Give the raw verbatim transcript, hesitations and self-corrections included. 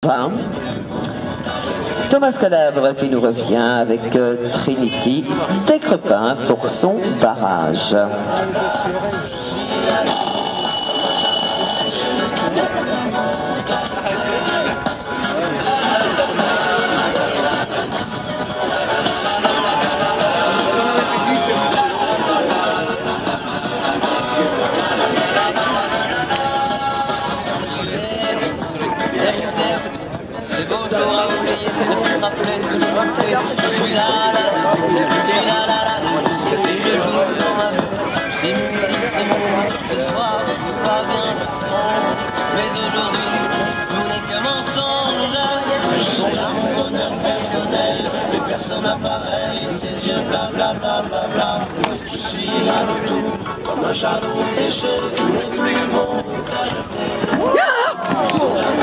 Enfin, Thomas Cadabre qui nous revient avec euh, Trinity, des Crepins pour son barrage. Je suis là, là, je suis là, là, là, et je joue dans ma vie. C'est mieux, c'est mieux, ce soir tout va bien, je sens. Mais aujourd'hui, tout n'est qu'un mensonge. Je suis là, mon bonheur personnel, mais personne n'a pareil, ses yeux, bla bla bla bla bla. Je suis là de tout, comme un chardon séché, qui n'est plus mon cas.